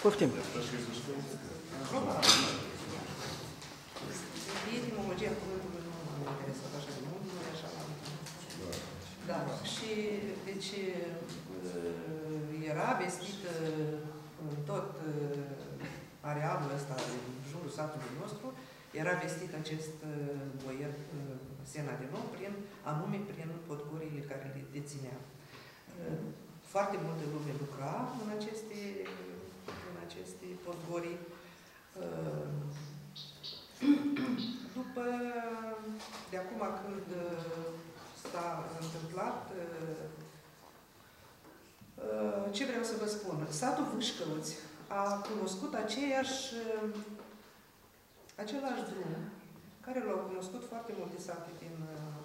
Poftim. Etimologia cuvântului nu m-a interesat așa de mult, nu e așa la mult. Da, și deci era vestit în tot arealul ăsta din jurul satului nostru, era vestit acest boier Sena de Nou, anume prin podgorile care le deținea. Foarte multă lume lucra în aceste podgori. După, de acum când s-a întâmplat, ce vreau să vă spun? Satul Vâșcăuți a cunoscut același drum care l-au cunoscut foarte multe sate din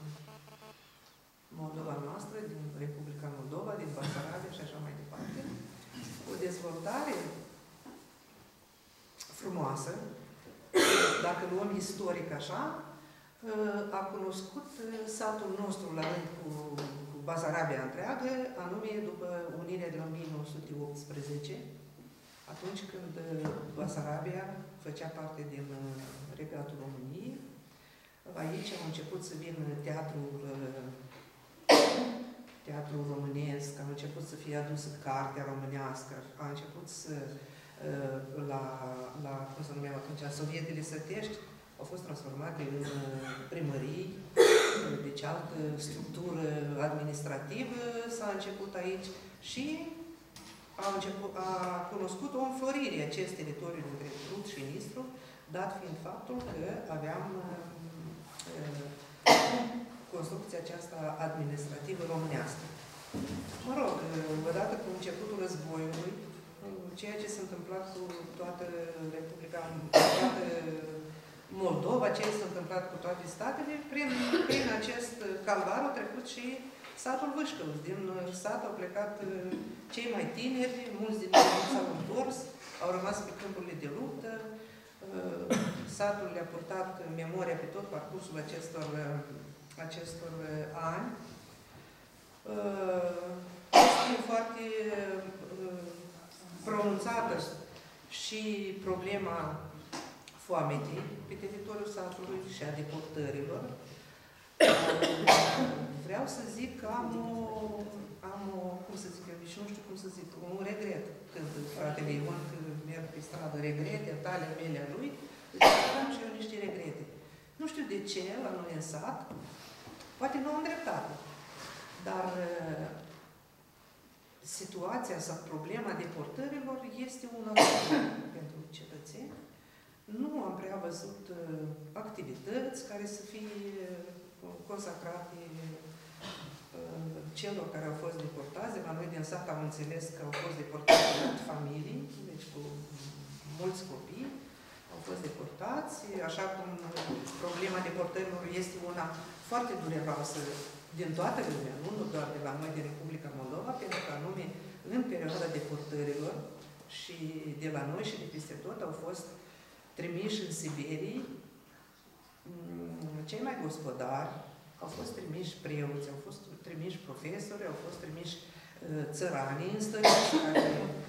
Moldova noastră, din Republica Moldova, din Basarabia și așa mai departe. O dezvoltare frumoasă, dacă luăm istoric așa, a cunoscut satul nostru la rând cu Basarabia întreagă, anume după unirea de la 1918, atunci când Basarabia făcea parte din Regatul României. Aici a început să vină teatrul românesc, a început să fie adusă cartea românească, a început să, cum se numeau atunci, sovietele sătești, au fost transformate în primării, deci altă structură administrativă s-a început aici și a cunoscut o înflorire acest teritoriu dintre Prut și Nistru, dat fiind faptul că aveam construcția aceasta administrativă românească. Mă rog, odată cu începutul războiului, ceea ce s-a întâmplat cu toată Republica, toată Moldova, ceea ce s-a întâmplat cu toate statele, prin acest calvar a trecut și satul Vâșcăuți. Din sat au plecat cei mai tineri, mulți din ei s-au întors, au rămas pe câmpurile de luptă. Satul le-a purtat memoria pe tot parcursul acestor ani. Este foarte pronunțată și problema foametei pe teritoriul satului și a deportărilor. Vreau să zic că am o, cum să zic eu, și nu știu cum să zic, un regret când fratele Ion, când merg pe stradă, regrete, tale mele a lui, deci am și eu niște regrete. Nu știu de ce, la noi în sat, poate nu am dreptate, dar situația sau problema deportărilor este una pentru cetățeni. Nu am prea văzut activități care să fie consacrate celor care au fost deportați. De la noi din sat am înțeles că au fost deportați multe familii, deci cu mulți copii au fost deportați, așa cum problema deportărilor este una foarte dureroasă din toată lumea, nu doar de la noi, din Republica Moldova, pentru că anume în perioada deportărilor și de la noi și de peste tot au fost trimiși în Siberii cei mai gospodari, au fost trimiși preoți, au fost trimiși profesori, au fost trimiși țăranii înstăriți care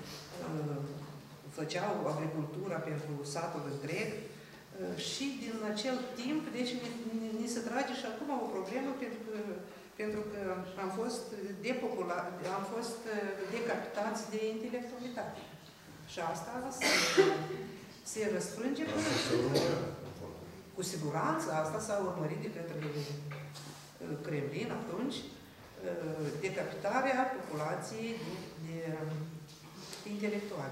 făceau agricultura pentru satul întreg și din acel timp, deci ni se trage și acum o problemă pentru că am fost decapitați de intelectualitate. Și asta se răsfrânge cu siguranță, asta s-a urmărit de către Kremlin atunci, decapitarea populației de intelectuali.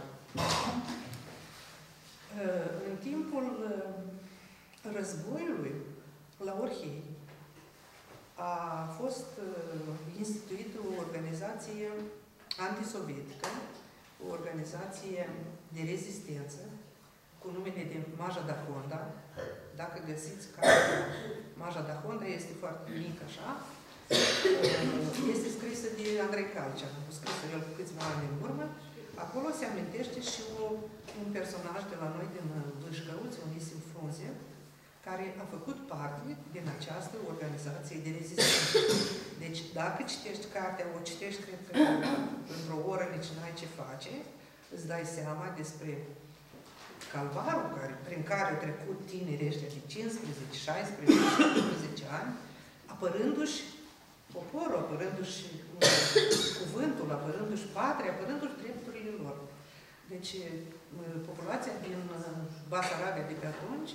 În timpul războiului, la Orhei, a fost instituită o organizație antisovietică, o organizație de rezistență, cu numele de Maja Dahonda. Dacă găsiți cartea Maja Dahonda, este foarte mică așa. Este scrisă de Andrei Calcea, a scris el cu câțiva ani în urmă. Acolo se amintește și un personaj de la noi din Vâșcăuți, Onisim Frunze, care a făcut parte din această organizație de rezistență. Deci, dacă citești cartea, o citești, cred că într-o oră nici n-ai ce face, îți dai seama despre calvarul prin care au trecut tinerii ăștia de 15, 16, 17 ani, apărându-și poporul, apărându-și cuvântul, apărându-și patria, apărându-și drepturile lor. Deci, populația din Basarabia de pe atunci,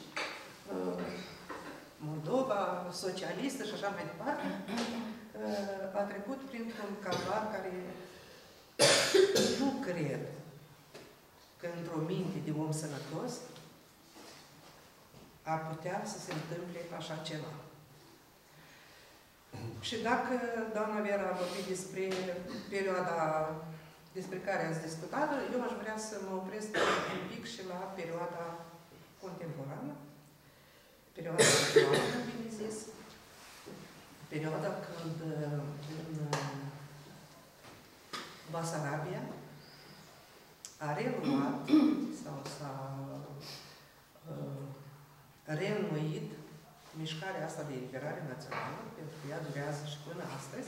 Moldova, socialistă și așa mai departe, a trecut printr-un calvar care nu cred că într-o minte de om sănătos ar putea să se întâmple așa ceva. Și dacă doamna Vera a vorbit despre perioada despre care ați discutat, eu aș vrea să mă opresc un pic și la perioada contemporană, perioada actuală, bine zis, perioada când în Basarabia a reluat sau s-a reînnoit mișcarea asta de eliberare națională, pentru că ea durează și până astăzi.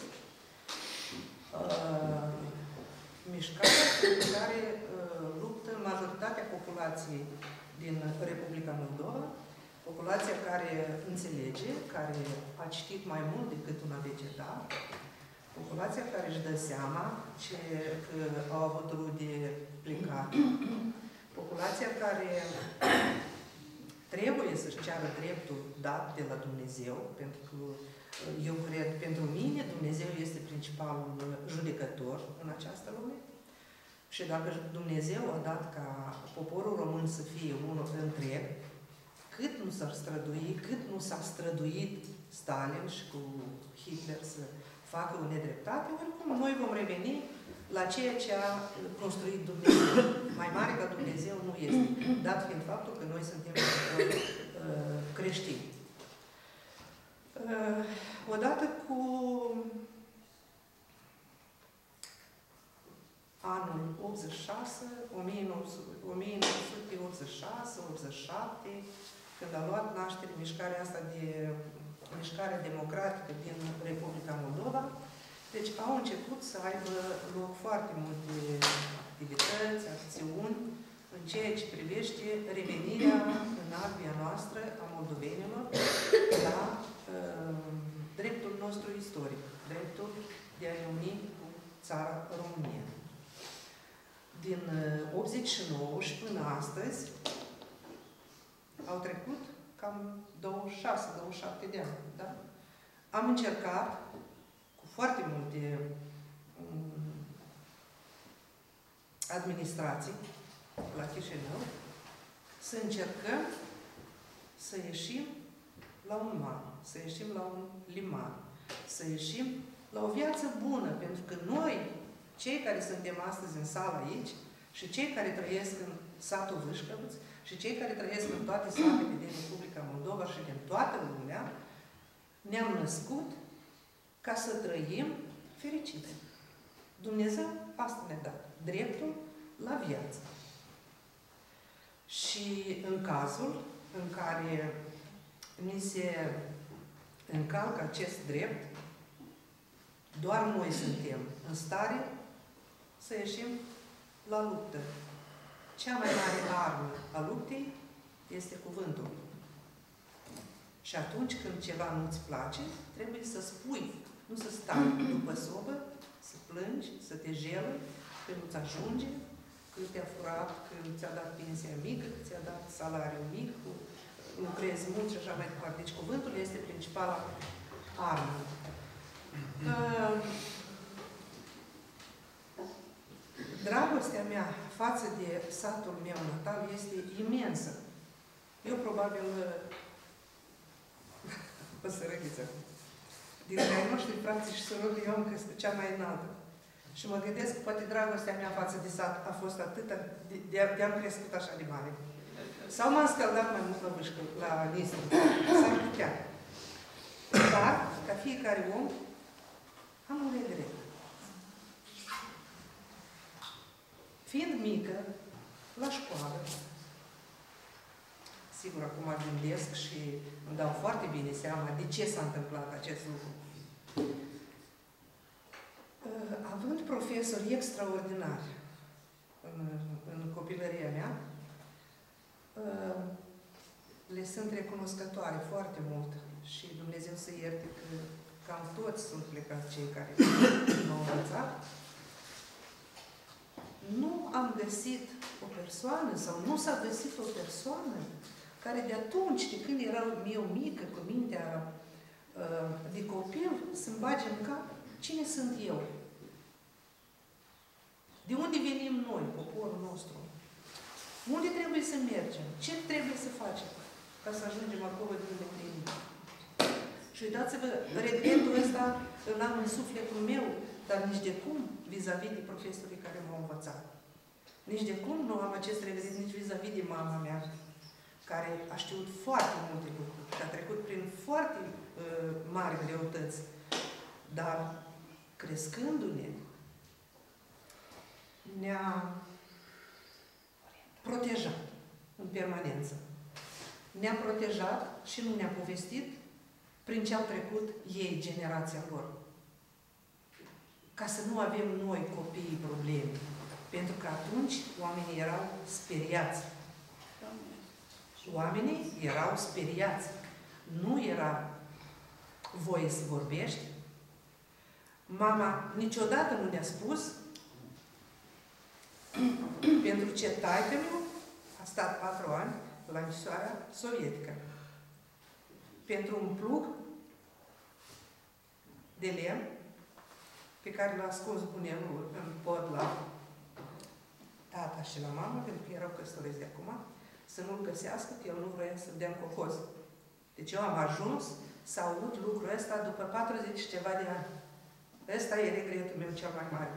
Mișcarea pentru care luptă majoritatea populației din Republica Moldova, populația care înțelege, care a citit mai mult decât un abecedat, populația care își dă seama că au avut rude plecate, populația care trebuie să-și ceară dreptul dat de la Dumnezeu, pentru că eu cred, pentru mine, Dumnezeu este principalul judecător în această lume. Și dacă Dumnezeu a dat ca poporul român să fie unul întreg, cât nu s-ar strădui, cât nu s-a străduit Stalin și cu Hitler să facă o nedreptate, oricum noi vom reveni la ceea ce a construit Dumnezeu. Mai mare ca Dumnezeu nu este, dat fiind faptul că noi suntem creștini. Odată cu anul 86, 1986, când a luat naștere mișcarea asta de mișcarea democratică din Republica Moldova, deci au început să aibă loc foarte multe activități, acțiuni, în ceea ce privește revenirea în arbia noastră a moldovenilor la dreptul nostru istoric, dreptul de a ne uni cu țara România. Din 89 și până astăzi au trecut cam 26-27 de ani. Da? Am încercat cu foarte multe administrații la Chișinău să încercăm să ieșim la un mar, să ieșim la un liman, să ieșim la o viață bună, pentru că noi, cei care suntem astăzi în sală aici și cei care trăiesc în satul Vâșcăvăț și cei care trăiesc în toate satele din Republica Moldova și din toată lumea, ne-am născut ca să trăim fericiți. Dumnezeu asta ne-a dat, dreptul la viață. Și în cazul în care ni se încalcă acest drept, doar noi suntem în stare să ieșim la luptă. Cea mai mare armă a luptei este cuvântul. Și atunci când ceva nu-ți place, trebuie să spui, nu să stai după sobă, să plângi, să te jelui, că nu-ți ajunge, că te-a furat, că ți-a dat pensia mică, că ți-a dat salariu mic, că lucrezi mult și așa mai departe. Deci cuvântul este principala armă. Dragostea mea față de satul meu natal este imensă. Eu probabil păsărăliță. Dintre ai noștri frații și surori, eu am crescut cea mai înaltă. Și mă gândesc că poate dragostea mea față de sat a fost atât de-am crescut așa de mare. Sau m-am scăldat mai mult la vâșcă, la Nistru. S-ar putea. Dar, ca fiecare om, am un regret. Fiind mică, la școală, sigur, acum gândesc și îmi dau foarte bine seama de ce s-a întâmplat acest lucru. Având profesori extraordinari, în copilăria mea, le sunt recunoscătoare foarte mult și Dumnezeu să ierte că cam toți sunt plecați cei care m-au învățat. Nu am găsit o persoană sau nu s-a găsit o persoană care de atunci, de când eram eu mică, cu mintea de copil, să-mi bage în cap cine sunt eu. De unde venim noi, poporul nostru? Unde trebuie să mergem? Ce trebuie să facem ca să ajungem acolo de unde venim? Și uitați-vă, regretul ăsta îl am în sufletul meu, dar nici de cum vis-a-vis de profesorii care m-au învățat. Nici de cum nu am acest regret nici vis-a-vis de mama mea, care a știut foarte multe lucruri și a trecut prin foarte mari greutăți. Dar, crescându-ne, ne-a protejat în permanență. Ne-a protejat și nu ne-a povestit prin ce au trecut ei, generația lor. Ca să nu avem noi, copiii, probleme. Pentru că atunci oamenii erau speriați. Oamenii erau speriați. Nu era voie să vorbești. Mama niciodată nu ne-a spus pentru ce taică-miu a stat 4 ani la închisoarea sovietică. Pentru un plug de lemn pe care l-a scos bunelul în pod la tata și la mama, pentru că erau căsătoriți de acum, să nu-l găsească, că el nu vrea să dea în cocoz. Deci eu am ajuns să aud lucrul ăsta după 40 și ceva de ani. Ăsta e regretul meu cel mai mare.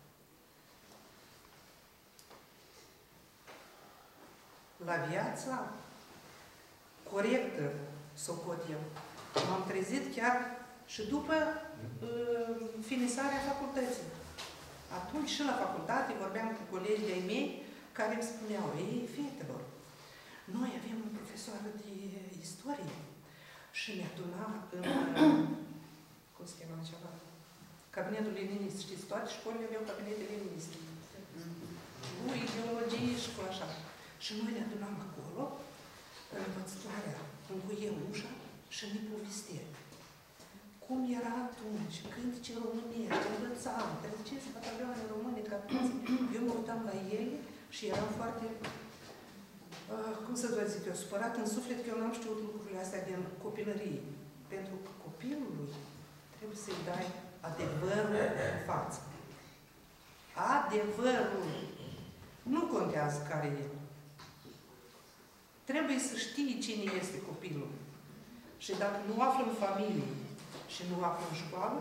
La viața corectă, socot eu, m-am trezit chiar și după finisarea facultății. Atunci și la facultate vorbeam cu colegii ai mei care îmi spuneau: ei, fetelor, noi avem un profesor de istorie și ne aduna în, cum se cheamă ceva, cabinetul leninist. Știți, toate școlile aveau cabinete leniniste. Cu ideologie și cu așa. Și noi ne adunam acolo, învățătoarea încuie ușa și ne povestea cum era atunci, cântece românești, învățam, treceți batalioane române, capitații. Eu mă uitam la ele și eram foarte, cum să vă zic eu, supărat în suflet că eu n-am știut lucrurile astea din copilărie. Pentru că copilului trebuie să-i dai adevărul în față. Adevărul. Nu contează care e. Trebuie să știi cine este copilul. Și dacă nu află în familie și nu află în școală,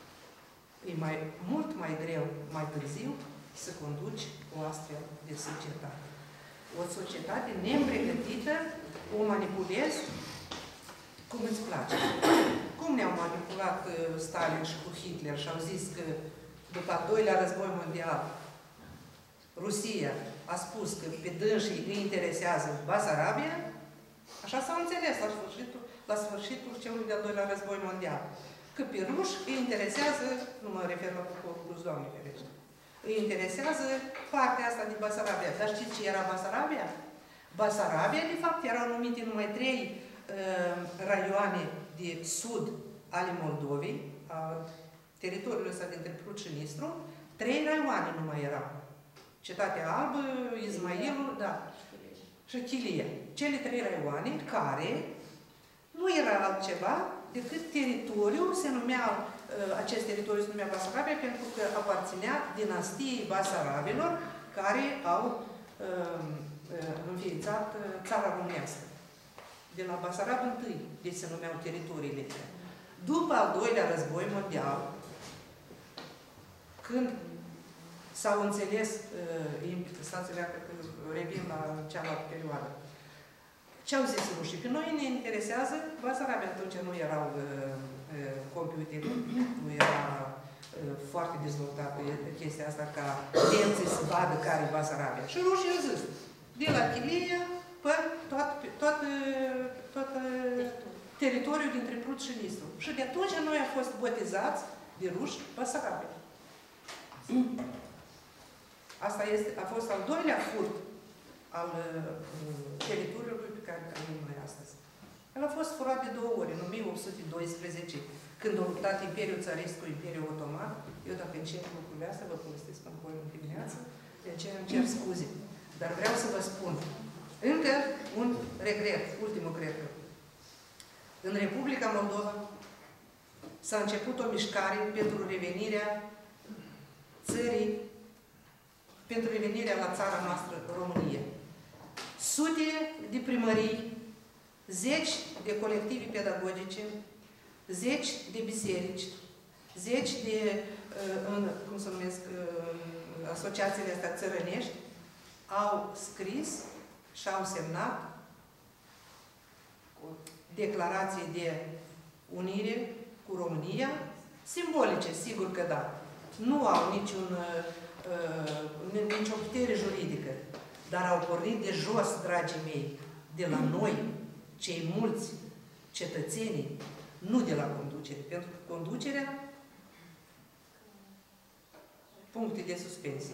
e mult mai greu, mai târziu, să conduci o astfel de societate. O societate nepregătită o manipulezi cum îți place. Cum ne-au manipulat Stalin și cu Hitler și au zis că după al doilea război mondial Rusia a spus că pe dânsii îi interesează Basarabia, așa s-a înțeles la sfârșitul celui de-al doilea război mondial. Că pe ruși îi interesează, nu mă refer la poporul rus, Doamne ferește, îi interesează partea asta de Basarabia. Dar știți ce era Basarabia? Basarabia, de fapt, erau numite numai 3 raioane de sud ale Moldovei, a teritoriului ăsta dintre Prut și Nistru, 3 raioane nu mai erau. Cetatea Albă, Izmailul, da, și Chilia. Cele 3 raioane care nu era altceva decât teritoriul, se numea, acest teritoriu se numea Basarabia pentru că aparținea dinastiei Basarabilor care au înființat țara românească. De la Basarab întâi, deci se numeau teritoriile. După al doilea război mondial, când s-au înțeles, stați că revin la cealaltă perioadă, ce au zis rușii? Că noi ne interesează Basarabia, atunci nu erau computere, nu era foarte dezvoltată chestia asta ca nemții să vadă care e Basarabia. Și rușii au zis, de la Chilia până tot teritoriul dintre Prut și Nistru. Și de atunci noi am fost botezați de ruși Basarabia. Asta a fost al doilea furt al teritoriului pe care îl avem noi astăzi. El a fost furat de 2 ori, în 1812, când a luptat Imperiul Țarist cu Imperiul Otoman. Eu, dacă încep lucrurile astea, vă povestesc în voi în dimineață, de aceea îmi cer scuze. Dar vreau să vă spun, încă un regret, ultimul cred că. În Republica Moldova s-a început o mișcare pentru revenirea țării, pentru revenirea la țara noastră, România. Sute de primării, zeci de colective pedagogice, zeci de biserici, zeci de, cum se numesc, asociațiile astea țărănești, au scris și au semnat declarații de unire cu România, simbolice, sigur că da. Nu au nicio putere juridică, dar au pornit de jos, dragii mei, de la noi, cei mulți cetățenii, nu de la conducere. Pentru că conducerea, puncte de suspensie.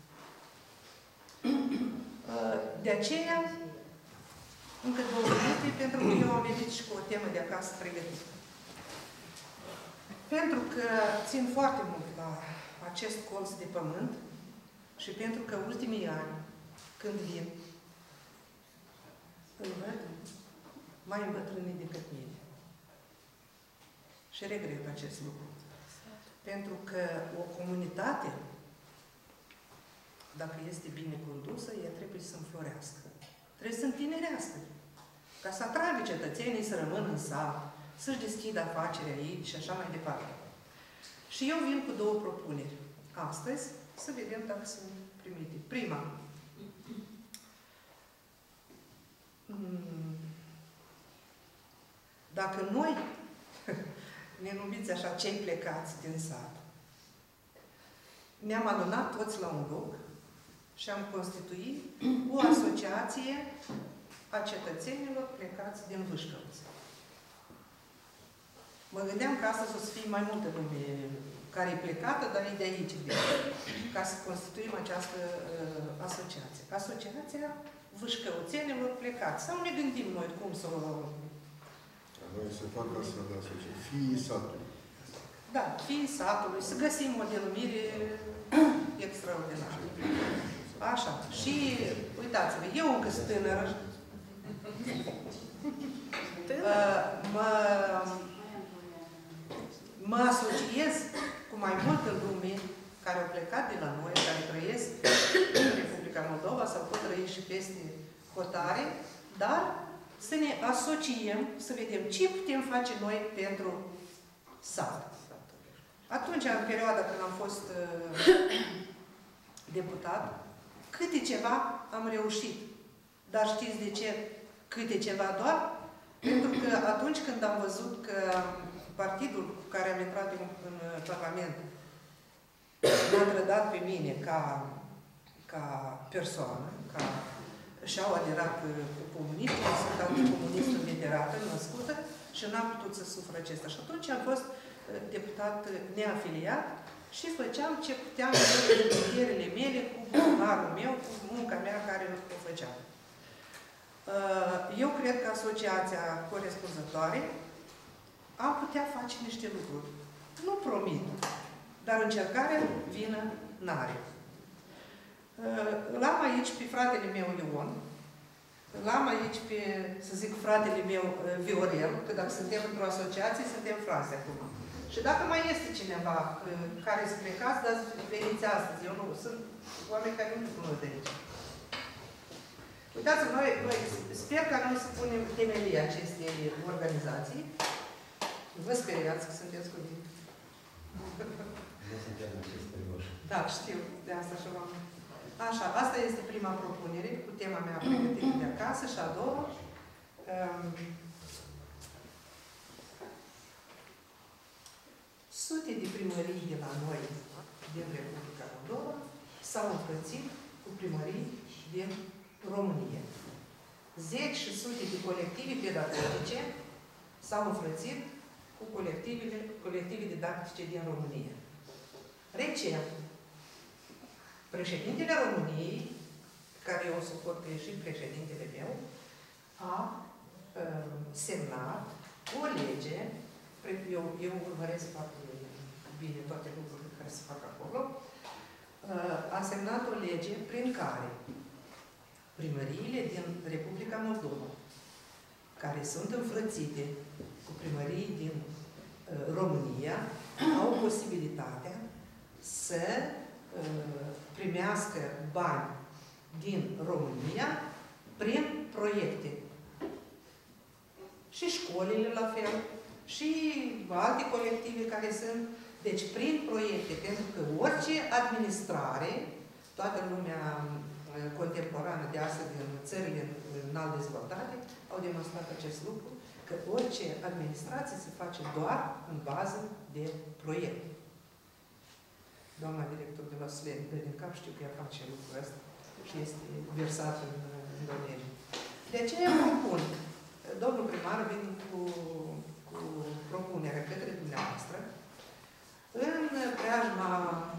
De aceea, încă 2 minute, pentru că eu am venit și cu o temă de acasă pregătită. Pentru că țin foarte mult la acest colț de pământ și pentru că ultimii ani, când vin, îl văd mai îmbătrânit decât mine. Și regret acest lucru. Pentru că o comunitate, dacă este bine condusă, ea trebuie să înflorească. Trebuie să întinerească. Ca să atragă cetățenii să rămână în sat, să-și deschidă afaceri aici și așa mai departe. Și eu vin cu 2 propuneri. Astăzi, să vedem dacă sunt primite. Prima. Dacă noi ne numiți așa cei plecați din sat, ne-am adunat toți la un loc și am constituit o asociație a cetățenilor plecați din Vâșcăuți. Mă gândeam că astăzi o să fie mai multă lume care e plecată, dar e de aici, ca să constituim această asociație. Asociația Vâșcăuțenilor plecați. Sau ne gândim noi cum să o... Noi se fac astfel de asociații. Fiii satului. Da, fiii satului. Să găsim o denumire extraordinară. Așa. Și, uitați-vă, eu încă sunt tânără. Mă asociez cu mai multă lume care au plecat de la noi, care trăiesc în Republica Moldova sau pot trăi și peste hotare, dar să ne asociem, să vedem ce putem face noi pentru sat. Atunci, în perioada când am fost deputat, câte ceva am reușit. Dar știți de ce câte ceva doar? Pentru că atunci când am văzut că partidul cu care am intrat în Parlament m-a trădat pe mine ca persoană, și-au aderat cu comunistul, sunt anticomunistă veterată, născută, și n-am putut să sufăr acesta. Și atunci am fost deputat neafiliat și făceam ce puteam în puterile mele, cu bunarul meu, cu munca mea care o făceam. Eu cred că asociația corespunzătoare am putea face niște lucruri. Nu promit, dar încercarea vină n-are. L-am aici pe fratele meu Ion, l-am aici pe, să zic, fratele meu Viorel, că dacă suntem într-o asociație, suntem frați acum. Și dacă mai este cineva care se plecați, dar veniți astăzi. Eu nu, sunt oameni care nu cunosc de aici. Uitați-vă, noi sper ca noi să punem temelia acestei organizații. Vă speriați că sunteți cu mine. Nu suntem serioși. Da, știu. De asta și v-am... Așa, asta este prima propunere cu tema mea pregătită de acasă și a doua. Sute de primării de la noi, din Republica Moldova, s-au înfrățit cu primării din România. Zeci și sute de colective pedagogice s-au înfrățit cu colective didactice din România. Recent, Președintele României, care eu suport că e și președintele meu, a semnat o lege, eu urmăresc foarte bine toate lucrurile care se fac acolo, a semnat o lege prin care primăriile din Republica Moldova, care sunt înfrățite cu primării din România, au posibilitatea să primească bani din România prin proiecte. Și școlile la fel, și alte colective care sunt. Deci prin proiecte, pentru că orice administrare, toată lumea contemporană de astăzi din țările înalt dezvoltate, au demonstrat acest lucru, că orice administrație se face doar în bază de proiecte. Doamna director de la SLEN, din cap știu că ea face lucrul ăsta și este versat în domeniu. De aceea propun, domnul primar vine cu propunerea către dumneavoastră, în preajma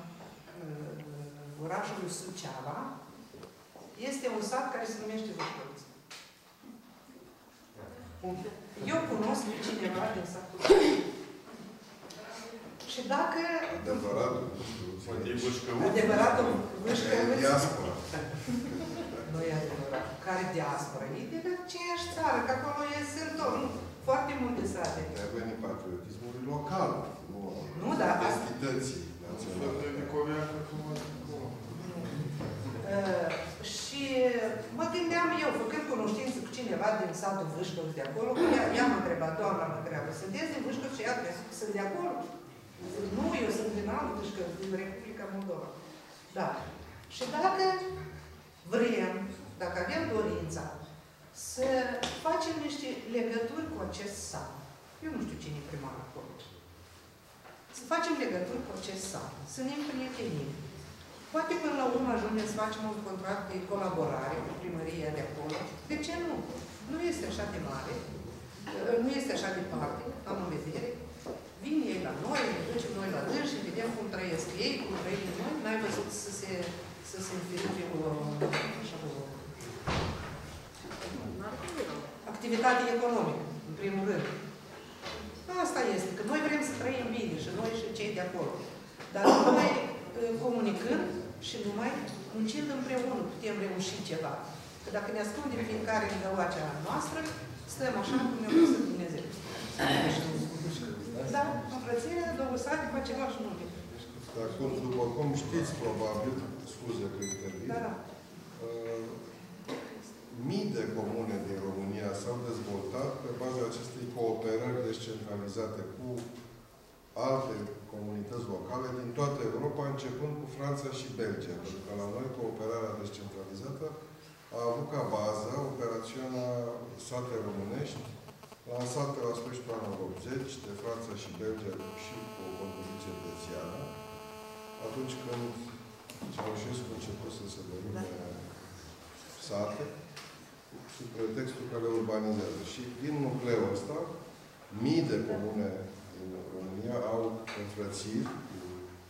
orașului Suceava este un sat care se numește Vâșcăuță. Eu cunosc pe cineva din satul. Și dacă... Adevăratul Vâșcăuță. Diaspora. Nu e adevărat. Care diaspora? E de la aceeași țară, că acolo sunt foarte multe sate. Trebuie în patriotismul local, nu dar identității naționale. Și mă gândeam eu, făcând cunoștință cu cineva din satul Vâșcăuț de acolo, că ea m-a întrebat, doamna mă întreabă, sunteți din Vâșcăuț și ea sunt de acolo? Nu, eu sunt din alt Vâșcăuț, din Republica Moldova. Da. Și dacă vrem, dacă avem dorința să facem niște legături cu acest sat, eu nu știu cine e primar acolo, să facem legături cu acest sat, să ne împrietenim. Poate până la urmă ajungem să facem un contract de colaborare cu primăria de acolo. De ce nu? Nu este așa de mare, nu este așa de departe, am în vedere. Vin ei la noi, ne ducem noi la dâns și vedem cum trăiesc ei, cum trăim noi. N-ai văzut să se înfiripe o activitate economică, în primul rând. Asta este, că noi vrem să trăim bine și noi și cei de acolo. Dar noi, comunicând și numai muncind împreună, putem reuși ceva. Că dacă ne ascundem fiecare în găoacea noastră, stăm așa cum ne-a pus Dumnezeu. Da, înfrățirea, două sate, face ceva și multe. Dar după cum știți, probabil, scuze că intervin, da. Mii de comune din România s-au dezvoltat pe baza acestei cooperări descentralizate cu alte comunități locale din toată Europa, începând cu Franța și Belgia. Pentru că la noi cooperarea descentralizată a avut ca bază operațiunea Sate Românești, lansată la sfârșitul anului 80 de Franța și Belgia și cu o contribuție belgiană, atunci când Ceaușescu a început să se dărâme sate, sub pretextul că le urbanizează. Și din nucleul ăsta, mii de comune din România au înfrățiri cu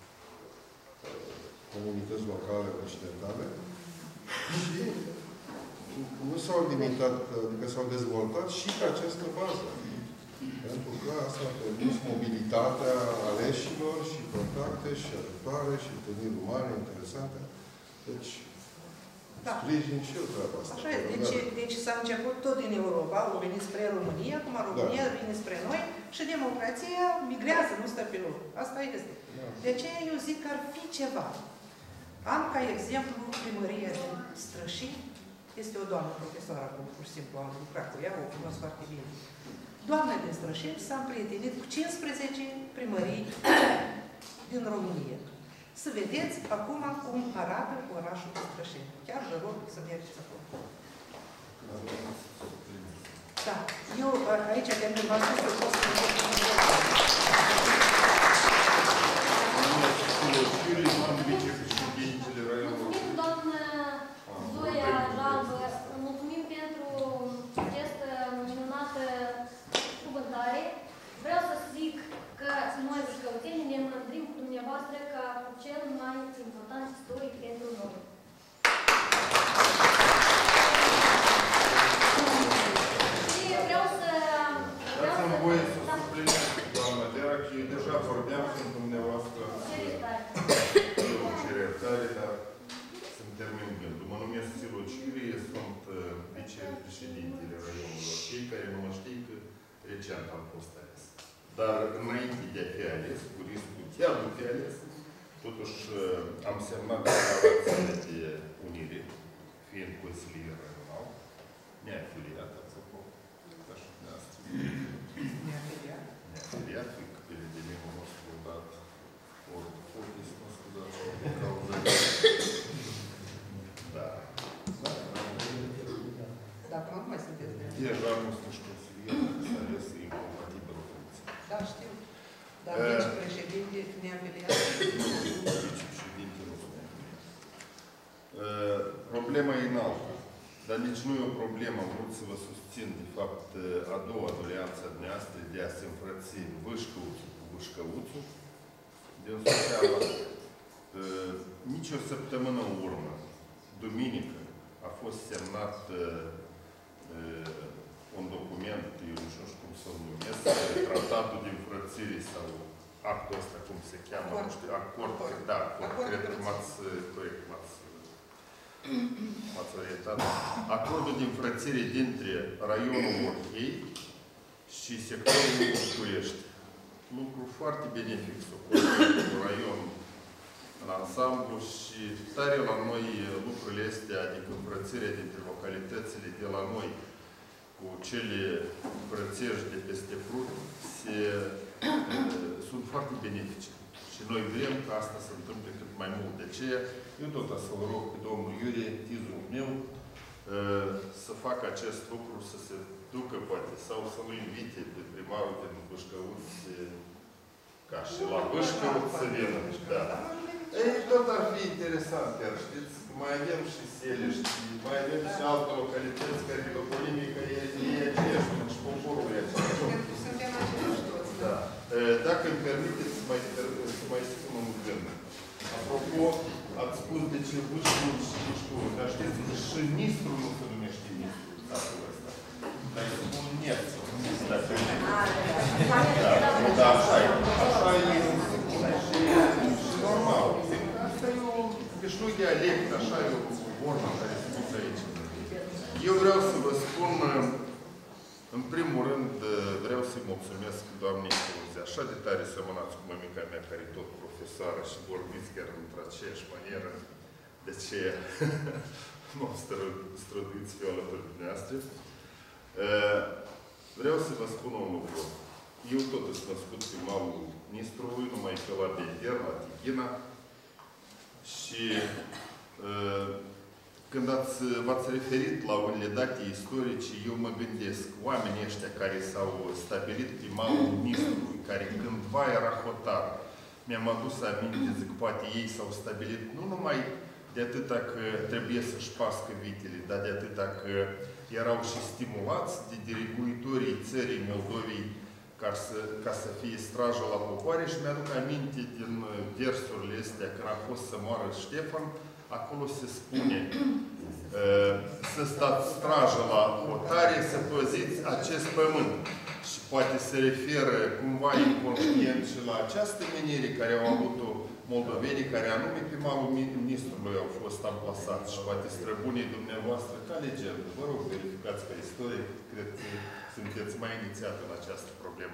comunități locale occidentale și nu s-au limitat, adică s-au dezvoltat și pe această bază. Pentru că asta a permis mobilitatea aleșilor și contacte și ajutoare și întâlniri umane interesante. Deci, sprijin și eu treaba asta. Așa e. Deci s-a început tot din Europa, au venit spre România, acum România vine spre noi și democrația migrează, nu stă pe loc. Asta este. De aceea eu zic că ar fi ceva. Am ca exemplu primăria din Strășin. Este o doamnă profesoară acum, pur și simplu, am lucrat cu ea, o cunosc foarte bine. Doamna din Strășin s-a împrietenit cu 15 primării din România. Să vedeți acum cum arată orașul Strășin. Chiar vă rog să mergeți acolo. Da. Eu aici, pentru că v-am spus că pot să mulțumim, doamnă Zoia Jalbă, mulțumim pentru această minunată cuvântare. Vreau să zic că noi, vâșcăuțenii, ne mândrim cu dumneavoastră ca cel mai important istoric pentru noi. vicepreședintele raionului, cei care nu mă știi că recent am fost ales. Dar înainte de a fi ales, cu riscul de a nu fi ales, totuși am semnat declarațiile de unire, fiind consilier raional, neafiliat, apropo, ca și dumneavoastră. Neafiliat? Neafiliat, fiindcă pe vedeminul nostru dat ori focus, mă scuzați, din cauza de... Da. Dar acum nu mai sunteți neafiliat. Deja nu sunt consilier, s-a ales incompatibilă funcție. Da, știu. Dar vicepreședinte neafiliat? Vicepreședinte nu sunt neafiliat. Problema e înaltă. Dar nici nu e o problemă. Vreau să vă susțin, de fapt, a doua doleanță a dumneavoastră de a se înfrăți Vâșcăuțul cu Vâșcăuțul din Suceava. Nici o săptămână în urmă, duminică, a fost semnat un document, eu nu știu cum să-l numesc, tratatul de înfrățire sau actul ăsta, cum se cheamă, nu știu, acord, da, cred că m-ați orientat. Acordul de înfrățire dintre raionul Orhei și sectorul București. Lucru foarte benefic, cu raionul în ansamblu și tare la noi lucrurile astea, adică înfrățirea dintre localitățile de la noi cu cele frățești de peste Prut sunt foarte benefice. Și noi vrem ca asta să întâmple cât mai mult. De aceea, eu tot o să-l rog pe domnul Iurie, tizul meu, să facă acest lucru, să se ducă, poate, sau să-l invite pe primarul din Vâșcăuți, ca și la Vâșcăuți să vină. Da. Ei, tot ar fi interesant, chiar știți, mai avem și Selești, mai avem și alte localități care locuimică e aceeași, și poporul e aceeași. Suntem același toți. Da. Dacă îmi permiteți să mai spun un gând. Apropo, ați spus de ce Vâșcăuți și Vâșcăuți, dar știți că și Nistru nu se numește Nistru în statul ăsta. Dar îi spun Nețu. Da, așa e. Așa e și normal. Asta e un obișnuit dialect, așa e o formă care se duce aici. Eu vreau să vă spun, în primul rând, vreau să-i mulțumesc doamnei Cruze. Așa de tare semănați cu mămica mea, care e tot profesoară și vorbiți chiar într-aceeași manieră. De ce mă străduiți fiu alături de dumneavoastră. Vreau să vă spun un lucru. Eu tot sunt născut pe malul Nistrului, numai pe la Bender, la Tighina. Și când v-ați referit la unele date istorice, eu mă gândesc, oamenii ăștia care s-au stabilit pe malul Nistrului, care cândva era hotar, mi-am adus aminte, zic, poate ei s-au stabilit nu numai de atâta că trebuie să-și pască vitele, dar de atâta că erau și stimulați de diriguitorii țării Moldovei ca să fie strajă la popoare și mi-aduc aminte din versurile astea, când a fost să moară Ștefan, acolo se spune să stați strajă la hotare, să păziți acest pământ. Și poate se referă cumva inconștient și la această menire care au avut-o moldovenii, care anume pe malul ministrului au fost amplasați. Și poate străbunii dumneavoastră, ca legendă, vă rog, verificați pe istorie, cred că sunteți mai inițiat în această problemă.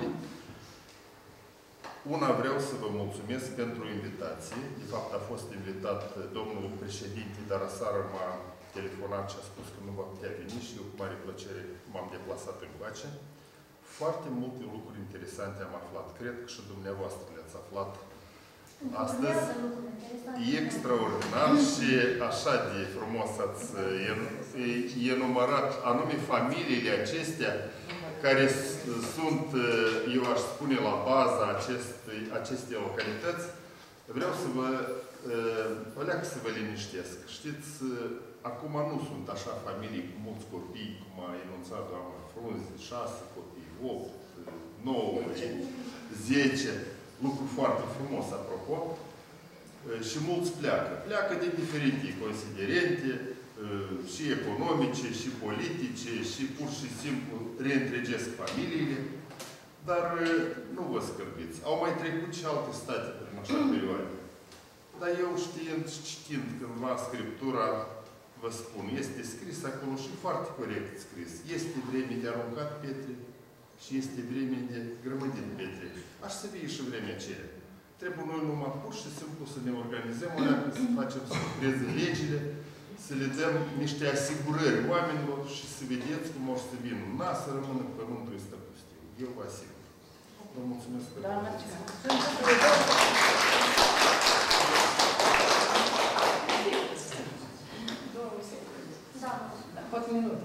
Una, vreau să vă mulțumesc pentru invitație. De fapt, a fost invitat domnul președinte, dar aseară m-a telefonat și a spus că nu va putea veni și eu cu mare plăcere m-am deplasat încoace. Foarte multe lucruri interesante am aflat. Cred că și dumneavoastră le-ați aflat astăzi. E extraordinar și așa de frumos ați enumerat anume familiile acestea care sunt, eu aș spune, la baza acestei localități. Vreau să să vă liniștesc. Știți, acum nu sunt așa familii cu mulți copii, cum a enunțat doamna Frunze, 6 copii, 8, 9, 10. Lucru foarte frumos, apropo. Și mulți pleacă. Pleacă din diferite considerente, și economice, și politice, și pur și simplu reîntregesc familiile. Dar nu vă scârbiți. Au mai trecut și alte state prin așa perioadă. Dar eu știind și citind cândva Scriptura, vă spun, este scris acolo și foarte corect scris. Este vreme de aruncat pietre și este vreme de grămădit pietre. Aș să fie și vremea aceea. Trebuie noi numai pur și simplu să ne organizăm, să facem să lucreze legile, să le dăm niște asigurări oamenilor și să vedeți cum o să vină. N-a să rămână pământul ăsta pustiu. Eu vă asigur. Vă mulțumesc că... Pot minut.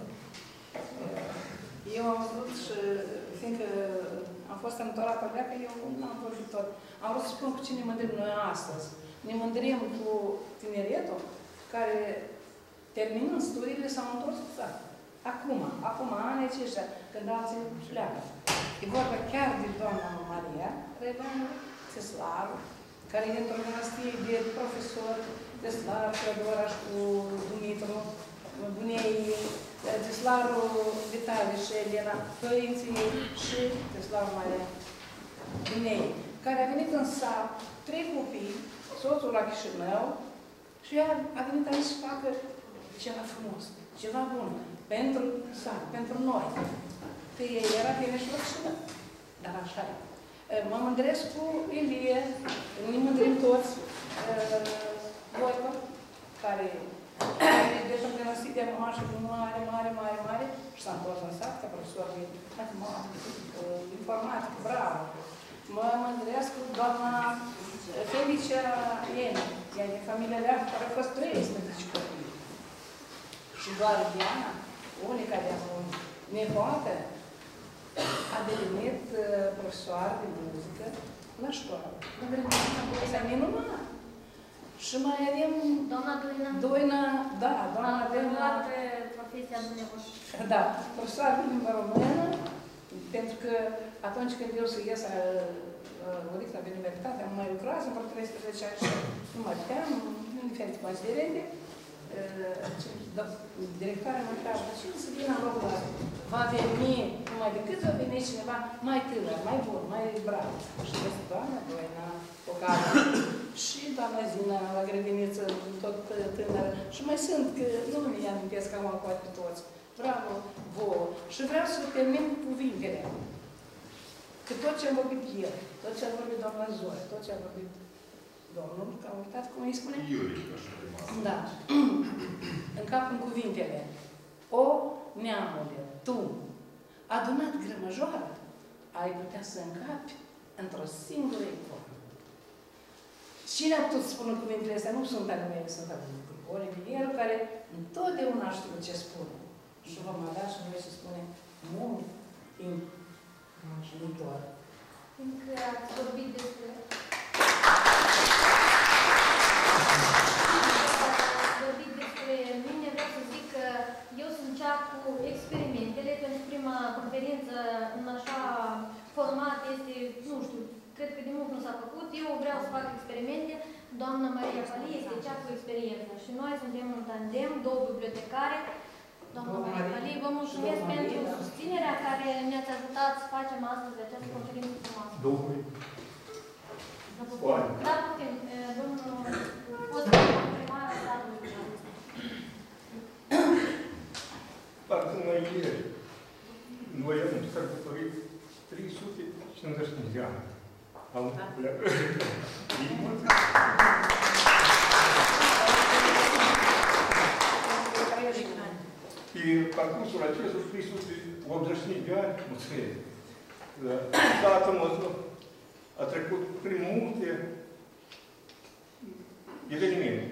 Eu am vrut și, fiindcă am fost întorată pe că eu nu am vorbit tot. Am vrut să spun cu cine ne mândrim noi astăzi. Ne mândrim cu tineretul care, terminând studiile, s-au întors cu țară. Acum, anii aceștia, când alții pleacă. E vorba chiar de doamna Maria Rebeanu Teslaru, care e într-o dinastie de profesori, Teslaru, Crădoraș cu Dumitru, bunei Teslaru, Vitalie și Elena, părinții și Teslaru Maria, bunei, care a venit în sat, 3 copii, soțul la Chișinău, și ea a venit aici să facă ceva frumos, ceva bun, pentru sat, pentru noi. Că ei era bine și la Chișinău, dar așa e. Mă mândresc cu Ilie, ne mândrim toți, Voică, care deci am denăsit de mamașă mare și s-a întors în sat ca profesor de informatică, bravo. Mă mândresc cu doamna Felicia Iena, ea din familia Leacă, care a fost 13 copii. Și doar Diana, unica de acum, nepoată, a devenit profesoară de muzică la școală. Asta e minunat. Și mai avem... Doamna Doina. Doina, da, doamna Doina. Profesia dumneavoastră. Da, profesoară de limba română, pentru că atunci când eu să ies la universitate, am mai lucrat, în 13 ani și nu mai puteam, în diferite considerente. Directoarea mă întreabă, cine să vină în locul ăsta? Va veni numai decât va veni cineva mai tânăr, mai bun, mai brav. Și este doamna Doina, o care și doamna Zina la grădiniță, tot tânără. Și mai sunt, că nu mi-i amintesc acum poate pe toți. Bravo vouă. Și vreau să termin cu cuvintele. Că tot ce am vorbit el, tot ce a vorbit doamna Zoe, tot ce a vorbit domnul, că am uitat cum îi spune? Iurica și da. În cap în cuvintele. O, neamule, tu, adunat grămăjoară, ai putea să încapi într-o singură icoană. Cine a putut să spună cuvintele astea? Nu sunt ale mele, sunt ale lui Olivier, care întotdeauna știu ce spune. Și vă mă da și noi să spune mult timp viitor. Fiindcă ați vorbit despre... mine, vreau să zic că eu sunt cea cu experimentele, pentru prima conferință în așa format este, nu știu, cred că de mult nu s-a făcut. Eu vreau să fac experimente. Doamna Maria Pali este cea cu experiență și noi suntem un tandem, 2 bibliotecare. Doamna Maria Pali, vă mulțumesc pentru susținerea care ne-ați ajutat să facem astăzi această conferință frumoasă. Da, putem. Domnul post primar al statului. Parcă noi ieri, noi am sărbătorit 350 de ani. Am plecat. Pe parcursul acestor 385 de ani, mulțumesc, tatăl nostru a trecut prin multe evenimente.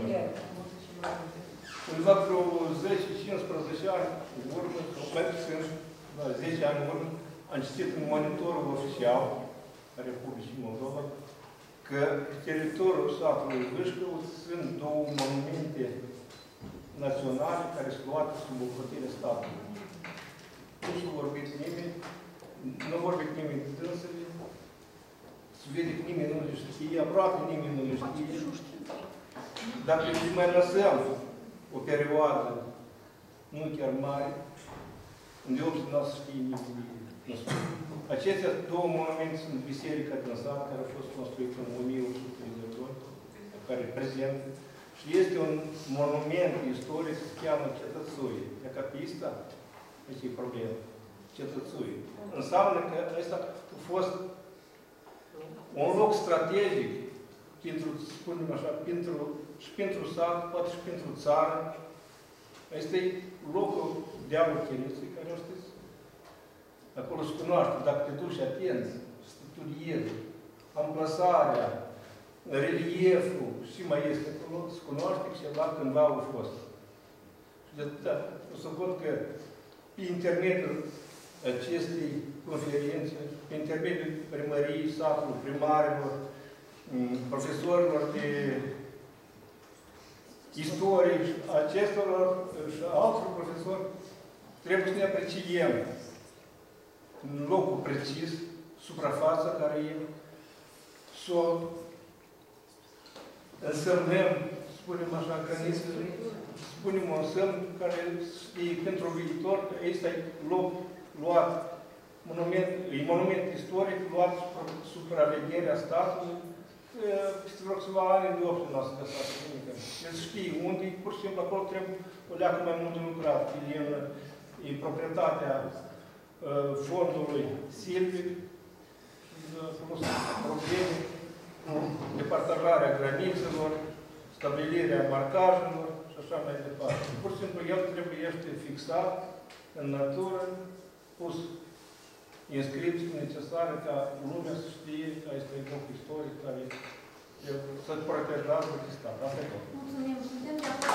Undeva vreo 10-15 ani în urmă, mai puțin, la 10 ani în urmă, am citit în monitorul oficial a Republicii Moldova că teritoriul satului Vâșcău sunt 2 monumente naționale care sunt luate sub ocrotirea statului. Nu s-a vorbit nimeni, nu a vorbit nimeni de dânsele, se vede că nimeni nu le știe, aproape nimeni nu le știe. Dacă mai lăsăm o perioadă nu chiar mare, unde omul nu să știe nimeni. Acestea 2 monumente sunt Biserica din sat, care a fost construită în 1182, care e prezent, Și este un monument istoric, se cheamă Cetățui. Dacă pista, este problemă. Cetățui. Înseamnă că ăsta a fost un loc strategic pentru, spunem așa, și pentru sat, poate și pentru țară. Este locul dealul Chirițului, care o știți? Acolo se cunoaște, dacă te duci atent, studiezi, amplasarea, relieful, și mai este acolo, se cunoaște că ceva cândva a fost. Și de atâta, o să văd că pe intermediul acestei conferințe, pe intermediul primăriei satului, primarilor, profesorilor de istorie, acestor și altor profesori, trebuie să ne apreciem în locul precis, suprafața care e, să o însemnăm, spunem așa, granițele, spunem un semn care e pentru viitor, că ăsta e loc luat, e monument istoric luat supravegherea statului, peste vreo câțiva ani de 8 noastră de stat. El știe unde, pur și simplu acolo trebuie o leacă mai mult de lucrat. E proprietatea fondului silvic, plus probleme, departajarea granițelor, stabilirea marcajelor și așa mai departe. Pur și simplu el trebuie fixat în natură, pus inscripții necesare ca lumea să știe că este un loc istoric care să protejează de stat. Asta e tot. Mulțumim. Suntem de acord.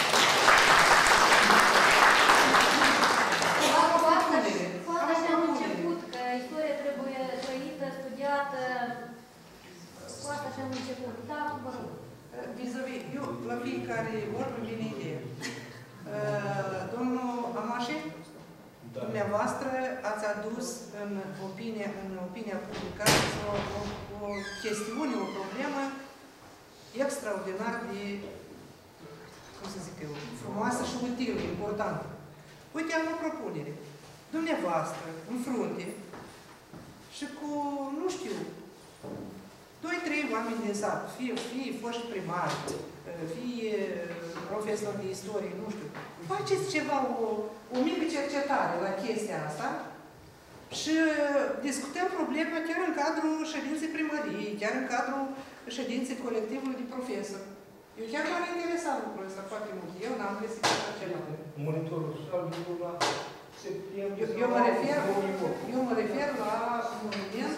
Cu asta și-am început, că istoria trebuie trăită, studiată. Cu asta și-am început. Da, vă rog. Vis-a-vis, eu, la fiecare vorbă vine ideea. Domnul Amașe, dumneavoastră ați adus în opinia publică o chestiune, o problemă extraordinar de, cum să zic eu, frumoasă și utilă, importantă. Uite, am o propunere. Dumneavoastră, în frunte, și cu, nu știu, 2-3 oameni din sat, fie foști primari, fie profesori de istorie, nu știu, faceți ceva, o mică cercetare la chestia asta și discutăm problema chiar în cadrul ședinței primăriei, chiar în cadrul ședinței colectivului de profesori. Eu chiar m-am interesat lucrul ăsta foarte mult. Eu n-am găsit așa ceva. Monitorul social din la septembrie. Eu mă refer la monument.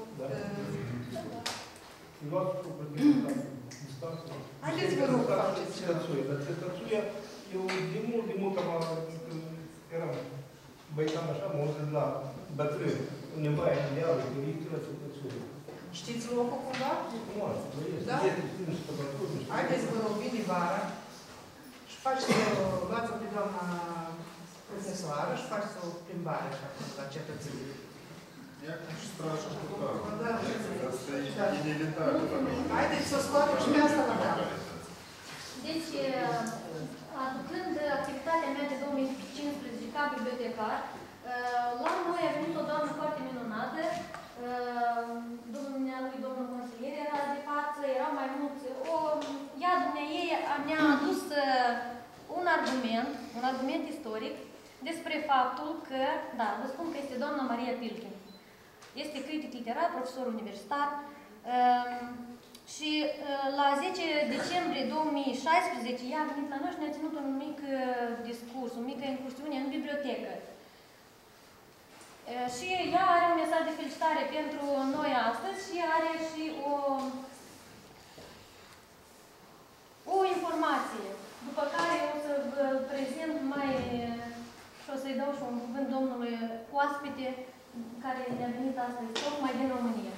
Haideți vă rog că faceți ceva. Dar Cetățuia, eu de mult eram băitan așa, mă auzit la bătrân, undeva în ideală, de uite la Cetățuia. Știți locul cumva? Nu știu, trăiesc. Da? Haideți vă rog, vine vara și faceți, luați-o pe doamna profesoară și faceți o plimbare așa la Cetățuia. Ia cum și straja totală. Da. Asta e inevitabil. Haideți să o scoatem și pe asta la capăt. Deci, aducând activitatea mea de 2015 ca bibliotecar, la noi a venit o doamnă foarte minunată, domnul consilier era de față, erau mai mulți, ea dumneaei ne-a adus un argument istoric despre faptul că, da, vă spun că este doamna Maria Pilkin. Este critic literar, profesor universitar și la 10 decembrie 2016 ea a venit la noi și ne-a ținut un mic discurs, o mică incursiune în bibliotecă. Și ea are un mesaj de felicitare pentru noi astăzi și are și o informație, după care o să vă prezint mai și o să-i dau și un cuvânt domnului oaspete care ne-a venit astăzi, tocmai din România.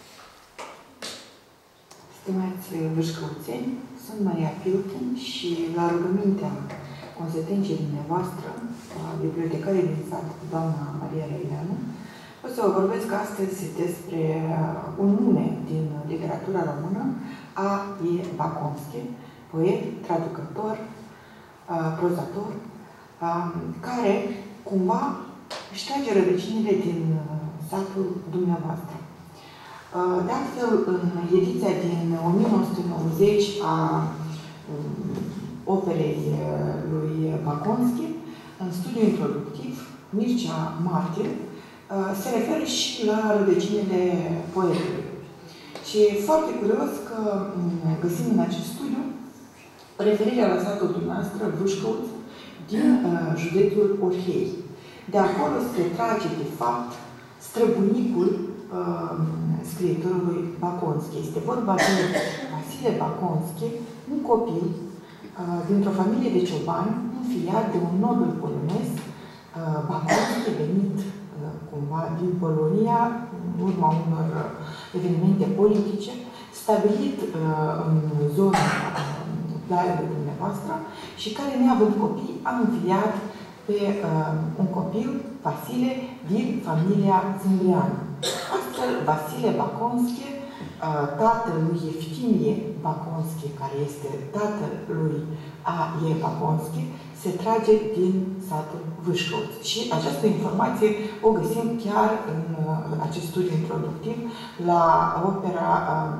Stimați vâșcăuțeni, sunt Maria Pilkin și la rugămintea consecinței dumneavoastră, bibliotecarii din sat, doamna Maria Reileanu, o să vă vorbesc astăzi despre un nume din literatura română, A.E. Bacomski, poet, traducător, prozator, care cumva își trage rădăcinile din satul dumneavoastră. De altfel, în ediția din 1990 a operei lui Baconski, în studiul introductiv, Mircea Martir se referă și la rădăcinile poetului. Și e foarte curios că găsim în acest studiu referirea la satul dumneavoastră, Vâșcăuț, din județul Orhei. De acolo se trage, de fapt, străbunicul scriitorului Baconski. Este vorba de Vasile Baconski, un copil dintr-o familie de ciobani, înfiat de un nobil polonez, Baconski, venit cumva din Polonia, în urma unor evenimente politice, stabilit în zona Blaiului dumneavoastră și care, neavând copii, a înfiat pe un copil, Vasile, din familia Zâmbreanu. Astfel, Vasile Baconski, tatăl lui Eftimie Baconski, care este tatăl lui A.E. Baconski, se trage din satul Vâșcăuț. Și această informație o găsim chiar în acest studiu introductiv la opera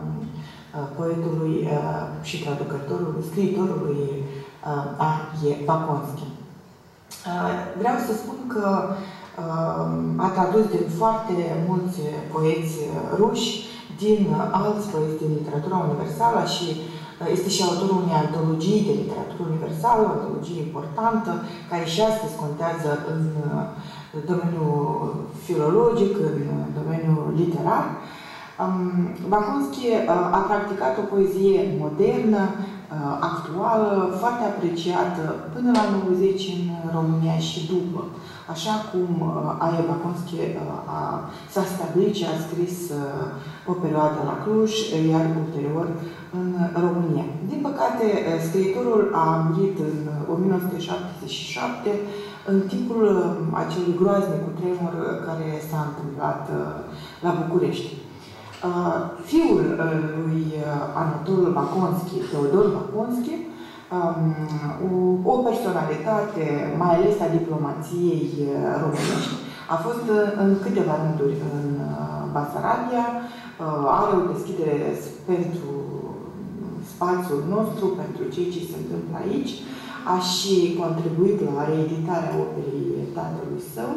poetului și traducătorului, scriitorului A.E. Baconski. Vreau să spun că a tradus din foarte mulți poeți ruși, din alți poeți din literatura universală și este și autorul unei antologii de literatură universală, o antologie importantă, care și astăzi contează în domeniul filologic, în domeniul literar. Baconski a practicat o poezie modernă, actuală, foarte apreciată până la 90 în România și după. Așa cum A.E. Baconski s-a stabilit și a scris o perioadă la Cluj, iar ulterior în România. Din păcate, scriitorul a murit în 1977, în timpul acelui groaznic cutremur care s-a întâmplat la București. Fiul lui Anatol Baconski, Teodor Baconski, o personalitate, mai ales a diplomației românești, a fost în câteva rânduri în Basarabia, are o deschidere pentru spațiul nostru, pentru cei ce se întâmplă aici, a și contribuit la reeditarea operei tatălui său,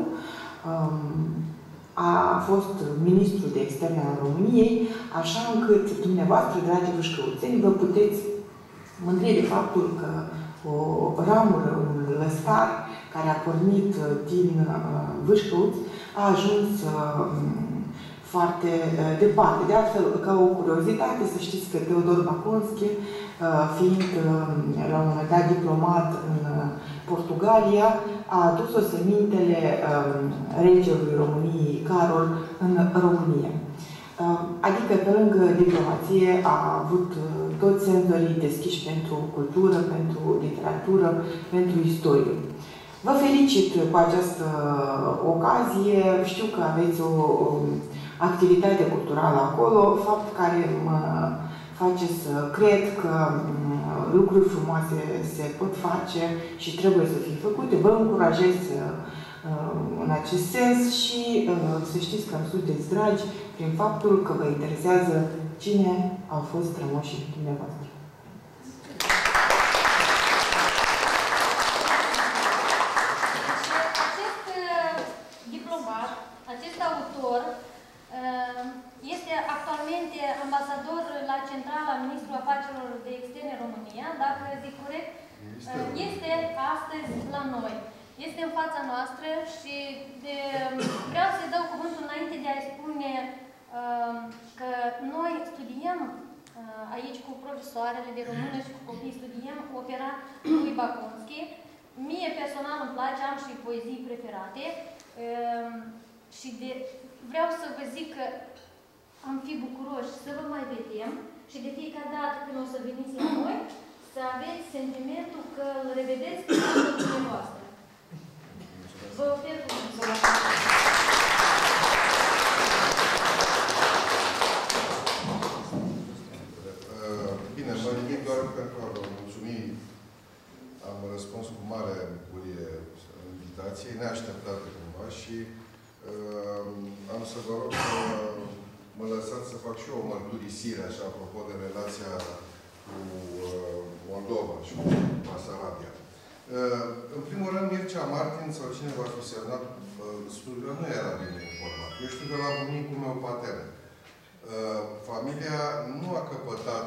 a fost ministru de externe al României, așa încât dumneavoastră, dragi vâșcăuțeni, vă puteți mândri de faptul că o ramură, un lăstar care a pornit din Vâșcăuț a ajuns foarte departe. De altfel, ca o curiozitate, să știți că Teodor Baconski, fiind la un moment dat diplomat în Portugalia, a adus osemintele regelui României, Carol, în România. Adică, pe lângă diplomație, a avut toți senzorii deschiși pentru cultură, pentru literatură, pentru istorie. Vă felicit cu această ocazie. Știu că aveți o activitate culturală acolo, fapt care mă face să cred că lucruri frumoase se pot face și trebuie să fie făcute. Vă încurajez în acest sens și să știți că îmi sunteți dragi prin faptul că vă interesează cine au fost strămoșii dumneavoastră. Acest diplomat, acest autor, este actualmente ambasador la centrala Ministrului Afacerilor de Externe România, dacă zic corect, este astăzi la noi. Este în fața noastră și vreau să-i dau cuvântul înainte de a-i spune că noi studiem aici cu profesoarele de română și cu copii, studiem opera lui Baconski. Mie personal îmi place, am și poezii preferate și vreau să vă zic că am fi bucuroși să vă mai vedem și de fiecare dată când o să veniți la noi, să aveți sentimentul că îl revedeți pe dumneavoastră. Vă ofer cuvântul. Bine, mă ridic doar pentru a vă mulțumi. Am răspuns cu mare bucurie invitației, neașteptate cumva și am să vă rog să mă lăsați să fac și eu o mărturisire, așa, apropo de relația cu Moldova și cu Basarabia. În primul rând, Mircea Martin sau cine va fi semnat studiul, nu era bine informat. Eu știu de la bunicul meu patern. Familia nu a căpătat,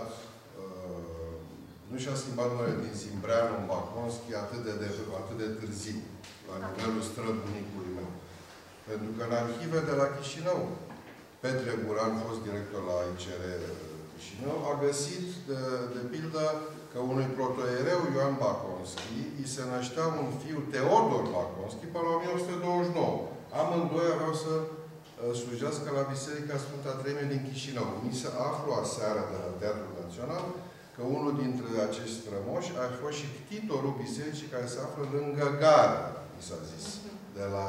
nu și-a schimbat numele din Zimbreanu în Baconski atât de târziu, la nivelul străbunicului meu. Pentru că în arhive de la Chișinău, Petre Guran, fost director la ICR Chișinău, a găsit, de pildă, că unui protoiereu Ioan Baconski îi se năștea un fiu, Teodor Baconski, până la 1829. Amândoi aveau să slujească la Biserica Sfânta Treime din Chișinău. Mi se aflu aseară de la Teatrul Național că unul dintre acești strămoși a fost și ctitorul bisericii care se află lângă gară, mi s-a zis, de la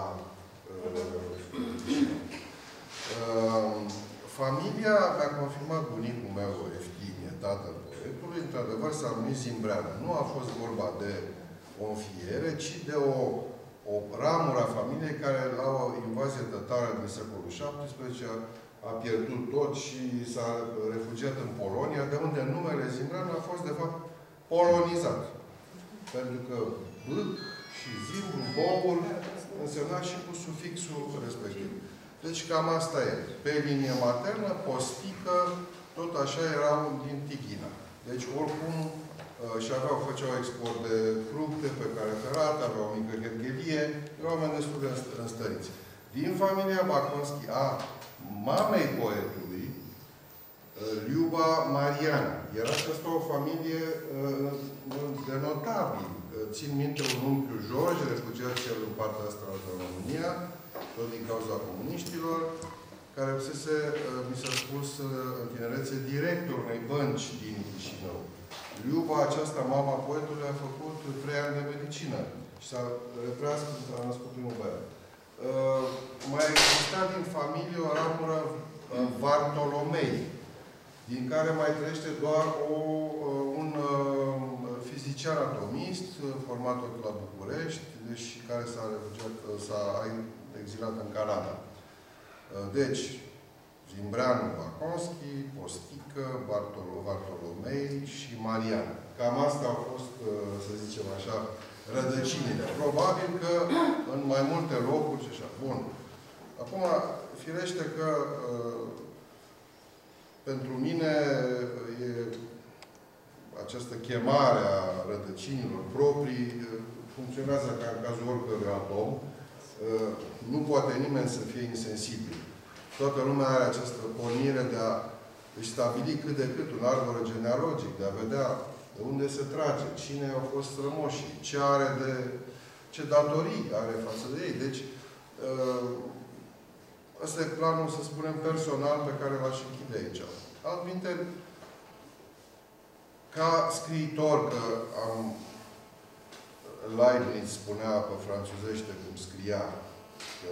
familia mi-a confirmat bunicul meu, Eftimie, tatăl poetului, într-adevăr s-a numit Zimbreanu. Nu a fost vorba de o înfiere, ci de o ramură a familiei care, la o invazie tătară din secolul XVII, a pierdut tot și s-a refugiat în Polonia, de unde numele Zimbreanu a fost, de fapt, polonizat. Pentru că bâc și zimbru, bobul, însemna și cu sufixul respectiv. Deci cam asta e. Pe linie maternă, Postică, tot așa erau din Tighina. Deci oricum și făceau export de fructe pe care ferat, aveau o mică herghelie, erau oameni destul de înstăriți. Din familia Baconski a mamei poetului, Liuba Marian. Era aceasta o familie de notabil. Țin minte un unchiul George, refugiat cel în partea asta de România, tot din cauza comuniștilor, care fusese, mi s-a spus, în tinerețe, director unei bănci din Chișinău. Liuba aceasta, mama poetului, a făcut 3 ani de medicină și s-a retras când s-a născut primul băiat. Mai exista din familie o ramură Vartolomei, din care mai trăiește doar un fizician atomist, format tot la București, și care s-a exilat în Canada. Deci, Zimbreanu, Baconski, Postică, Bartolomei și Marian. Cam asta au fost, să zicem așa, rădăcinile. Probabil că în mai multe locuri și așa. Bun. Acum, firește că pentru mine e această chemare a rădăcinilor proprii funcționează ca în cazul oricărui atom. Nu poate nimeni să fie insensibil. Toată lumea are această pornire de a își stabili cât de cât un arbore genealogic, de a vedea de unde se trage, cine au fost strămoșii, ce datorii are față de ei. Deci, ăsta e planul, să spunem, personal pe care l-aș închide aici. Altminte, ca scriitor, că Leibniz spunea pe franțuzește cum scria, că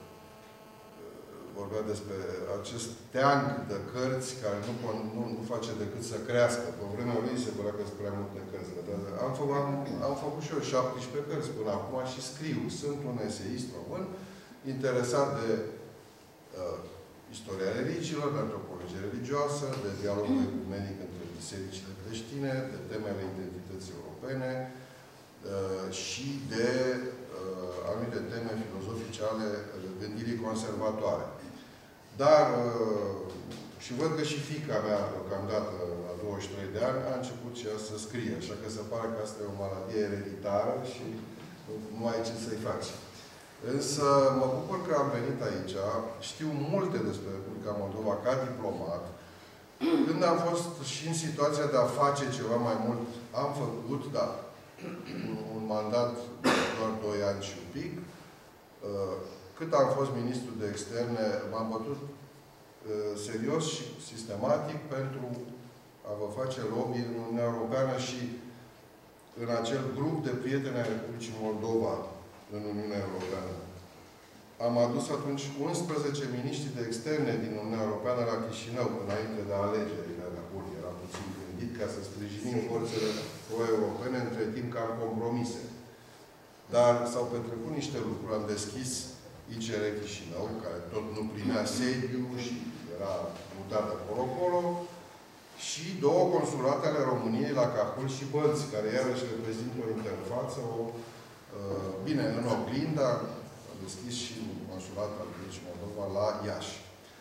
vorbea despre acest teanc de cărți care nu face decât să crească. Pe vremea lui se părea că sunt prea multe cărți. Am făcut și eu 17 cărți până acum și scriu. Sunt un eseist român interesat de istoria religiilor, de antropologie religioasă, de dialogul ecumenic între bisericile creștine, de temele identității europene și de anumite teme filozofice ale gândirii conservatoare. Dar, și văd că și fiica mea, deocamdată, la 23 de ani, a început și ea să scrie. Așa că se pare că asta e o maladie ereditară și nu ai ce să-i faci. Însă, mă bucur că am venit aici. Știu multe despre Republica Moldova ca diplomat. Când am fost și în situația de a face ceva mai mult, am făcut, da, un mandat doar 2 ani și un pic. Cât am fost ministru de externe, m-am bătut serios și sistematic pentru a vă face lobby în Uniunea Europeană și în acel grup de prieteni ai Republicii Moldova în Uniunea Europeană. Am adus atunci 11 miniștri de externe din Uniunea Europeană la Chișinău, înainte de alegerile alea. Bun, era puțin gândit ca să sprijinim forțele pro-europene, între timp ca în compromise. Dar s-au petrecut niște lucruri. Am deschis ICR Chișinău, care tot nu primea sediu și era mutat acolo-acolo. și două consulate ale României la Cahul și Bălți, care iarăși reprezintă o interfață, bine, în oglinda, a deschis și un consulat al Republicii Moldova la Iași.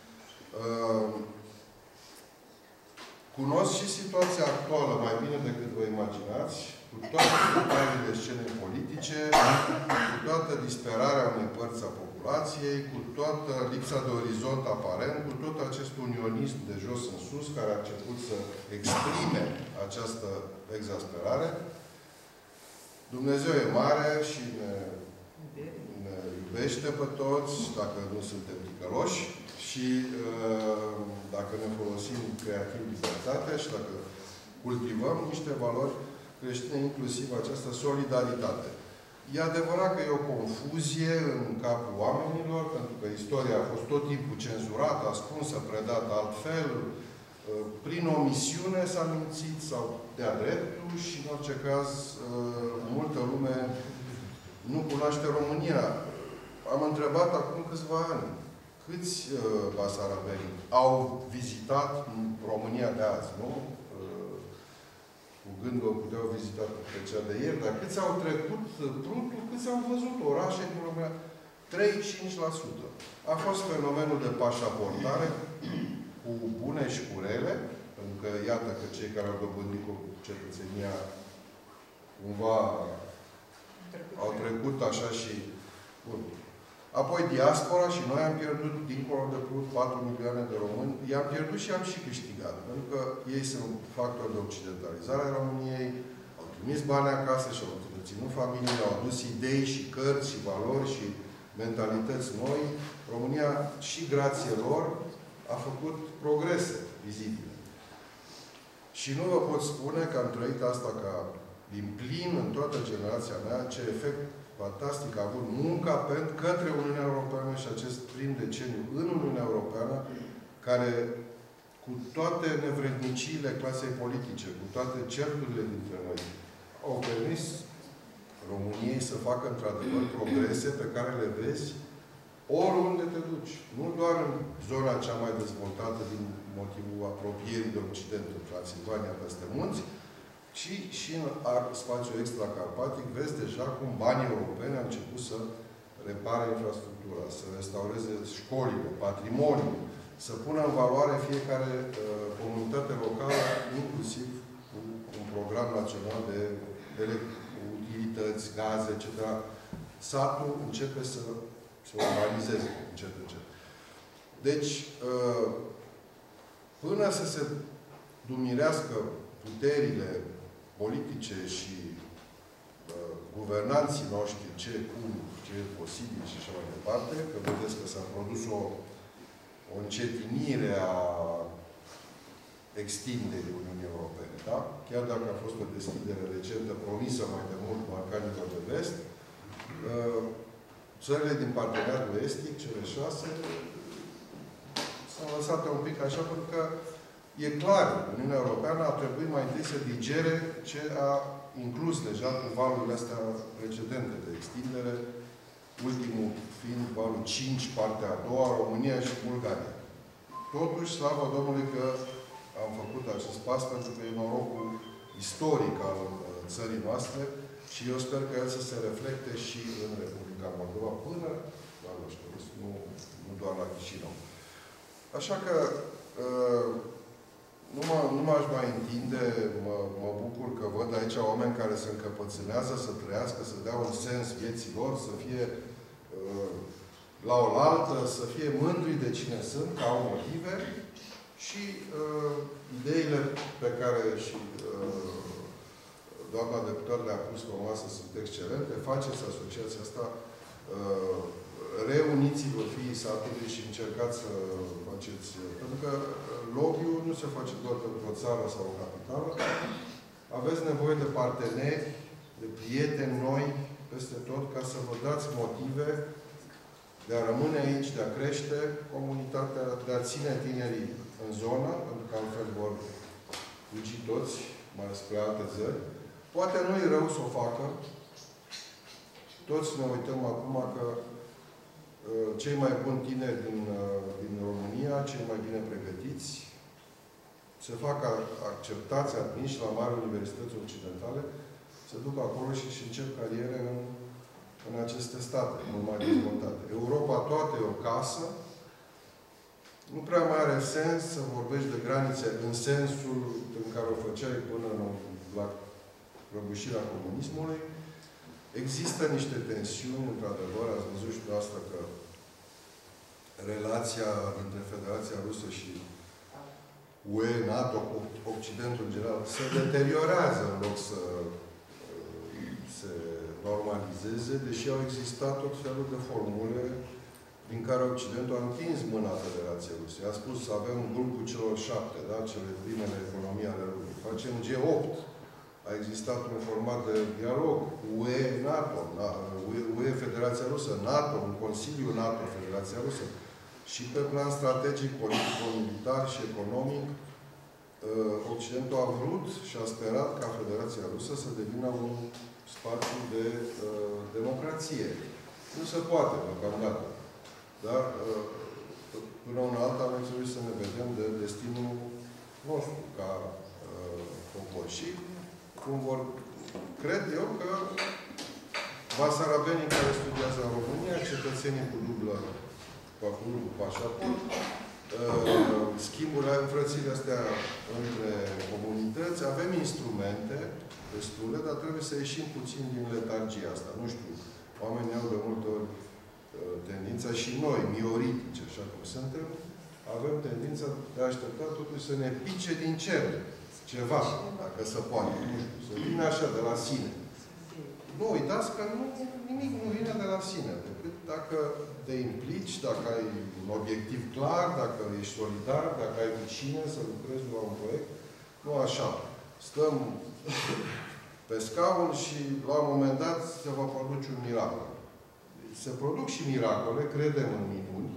Cunosc și situația actuală mai bine decât vă imaginați, cu toate detalii scene politice, cu toată disperarea unei părți a populației, cu toată lipsa de orizont aparent, cu tot acest unionism de jos în sus, care a început să exprime această exasperare. Dumnezeu e mare și ne iubește pe toți, dacă nu suntem ticăloși, și dacă ne folosim creativ libertatea și dacă cultivăm niște valori creștine, inclusiv această solidaritate. E adevărat că e o confuzie în capul oamenilor, pentru că istoria a fost tot timpul cenzurată, ascunsă, predată altfel, prin omisiune s-a mințit sau de-a dreptul și, în orice caz, multă lume nu cunoaște România. Am întrebat acum câțiva ani câți basarabeni au vizitat România de azi, nu? Cu gândul că puteau vizita pe cea de ieri, dar câți au trecut Prutul, câți au văzut orașe din România? 3-5%. A fost fenomenul de pașaportare cu bune și cu rele, pentru că iată că cei care au dobândit cu cetățenia cumva au trecut așa și... Bun. Apoi diaspora și noi am pierdut, dincolo de Prut, 4 milioane de români. I-am pierdut și am și câștigat. Pentru că ei sunt factori de occidentalizare a României, au trimis bani acasă și au ținut familiile, au adus idei și cărți și valori și mentalități noi. România, și grație lor, a făcut progrese vizibile. Și nu vă pot spune că am trăit asta ca din plin în toată generația mea, ce efect fantastic a avut munca către Uniunea Europeană și acest prim deceniu în Uniunea Europeană, care, cu toate nevredniciile clasei politice, cu toate certurile dintre noi, au permis României să facă într-adevăr progrese pe care le vezi oriunde te duci. Nu doar în zona cea mai dezvoltată din motivul apropierii de Occident, în Transilvania, peste munți, ci și în spațiul extracarpatic, vezi deja cum banii europeni au început să repare infrastructura, să restaureze școlile, patrimoniul, să pună în valoare fiecare comunitate locală, inclusiv cu un program național de utilități, gaze, etc. Satul începe să se organizeze încet, încet. Deci, până să se dumirească puterile politice și guvernanții noștri, ce, cum, ce e posibil și așa mai departe, că vedeți că s-a produs o încetinire a extinderii Uniunii Europene, da? Chiar dacă a fost o deschidere recentă, promisă mai de mult Balcanilor de Vest, țările din parteneriatul estic, cele 6, s-au lăsat un pic așa, pentru că e clar, Uniunea Europeană a trebuit mai întâi să digere ce a inclus deja cu valurile astea precedente de extindere, ultimul fiind valul 5, partea a doua, România și Bulgaria. Totuși, slavă Domnului că am făcut acest pas, pentru că e norocul istoric al țării noastre și eu sper că el să se reflecte și în Republica Moldova până la Lăștăruț, nu doar la Chișinău. Așa că nu m-aș mai întinde, mă bucur că văd aici oameni care se încăpățânează să trăiască, să dea un sens vieții lor, să fie la oaltă, să fie mândri de cine sunt, că au motive și ideile pe care și doamna deputat le-a pus pe masă sunt excelente. Faceți asociația asta, reuniți-vă fiii satului și încercați să faceți... Pentru că lobby-ul nu se face doar pentru o țară sau o capitală. Aveți nevoie de parteneri, de prieteni noi, peste tot, ca să vă dați motive de a rămâne aici, de a crește comunitatea, de a ține tinerii în zonă, pentru că altfel vor fugi toți mai spre alte țări. Poate nu e rău să o facă. Toți ne uităm acum că cei mai buni tineri din România, cei mai bine pregătiți, se fac acceptați, admiși la mari universități occidentale, se duc acolo și încep cariere în aceste state, mult mai dezvoltate. Europa toată e o casă. Nu prea mai are sens să vorbești de granițe în sensul în care o făceai până la prăbușirea comunismului. Există niște tensiuni, într-adevăr, ați văzut și dumneavoastră că relația dintre Federația Rusă și UE, NATO, Occidentul în general, se deteriorează în loc să se normalizeze, deși au existat tot felul de formule prin care Occidentul a întins mâna Federației Ruse. A spus să avem grupul celor 7, da? Cele primele economii ale lumii. Facem G8. A existat un format de dialog UE-NATO, UE-Federația Rusă, NATO, un Consiliu NATO, Federația Rusă. Și pe plan strategic, politico-militar și economic, Occidentul a vrut și a sperat ca Federația Rusă să devină un spațiu de democrație. Nu se poate, deocamdată. Dar, până una alta, noi trebuie să ne vedem de destinul nostru, ca popor. Și, cum vor, cred eu că basarabenii care studiază în România, cetățenii cu dublă pașaport, schimburile, înfrățirile astea între comunități, avem instrumente destule, dar trebuie să ieșim puțin din letargia asta. Nu știu, oamenii au de multe ori tendința, și noi, mioritici, așa cum suntem, avem tendința de a aștepta totuși să ne pice din cer ceva, dacă se poate. Nu știu, să vină așa, de la sine. Nu uitați că nimic nu vine de la sine, decât dacă te implici, dacă ai un obiectiv clar, dacă ești solidar, dacă ai cu cine să lucrezi la un proiect. Nu așa. Stăm pe scaun și la un moment dat se va produce un miracol. Se produc și miracole, credem în minuni,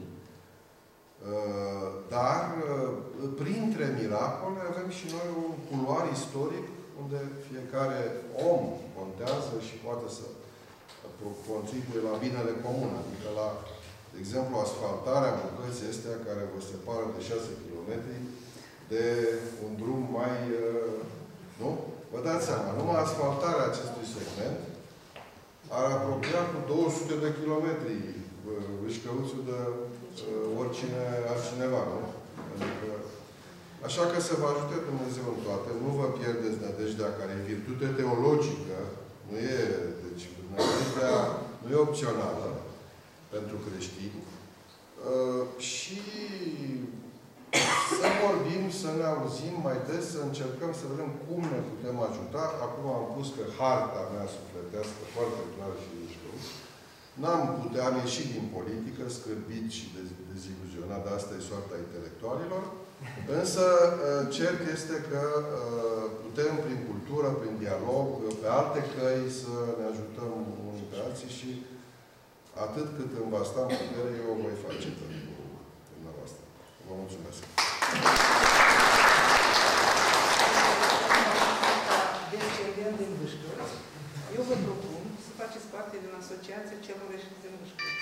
dar printre miracole avem și noi un culoar istoric unde fiecare om contează și poate să contribuie la binele comun. Adică la, de exemplu, asfaltarea bucății astea care vă separă de 6 km de un drum mai... nu? Vă dați seama, numai asfaltarea acestui segment ar apropia cu 200 de kilometri Vișcăuțul de oricine altcineva, nu? Adică, așa că să vă ajute Dumnezeu în toate. Nu vă pierdeți nădejdea, care e virtute teologică, nu e, deci, nădejdea nu e opțională pentru creștini. Și să vorbim, să ne auzim mai des, să încercăm să vedem cum ne putem ajuta. Acum am pus pe harta mea sufletească foarte clar și mișcă. Am ieșit din politică, scârbit și deziluzionat, dar asta e soarta intelectualilor. Însă, cert este că putem, prin cultură, prin dialog, pe alte căi, să ne ajutăm unii pe alții și atât cât îmi va sta în putere, eu o voi face pentru dumneavoastră. Vă mulțumesc! Descendent din Vâșcăuți, eu vă propun să faceți parte din asociația celor ieșiți din Vâșcăuți.